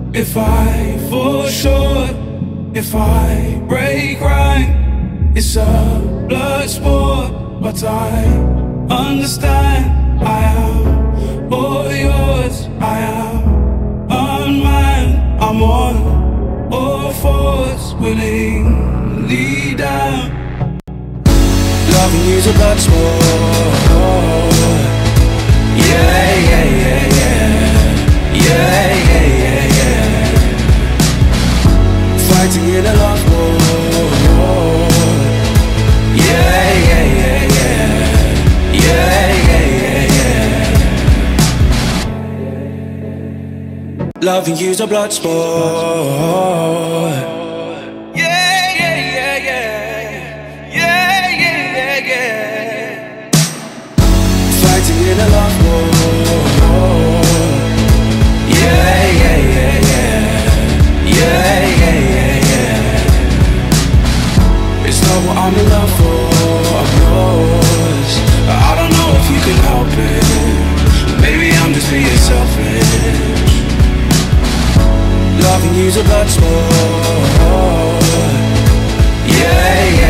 If I fall short, if I break right, it's a blood sport. But I understand I am all yours, I am unmanned. I'm on all fours, willingly down. Loving you's a blood sport. Yeah, yeah, yeah, yeah. Yeah, yeah, yeah, yeah. Fighting in a love war. Yeah, yeah, yeah, yeah. Yeah, yeah, yeah, yeah. Loving you's a blood sport. In a love war. Yeah, yeah, yeah, yeah. Yeah, yeah, yeah, yeah. It's not what I'm in love for, I'm yours. I don't know if you can help it. Maybe I'm just being selfish. Loving you's a blood sport. Yeah, yeah.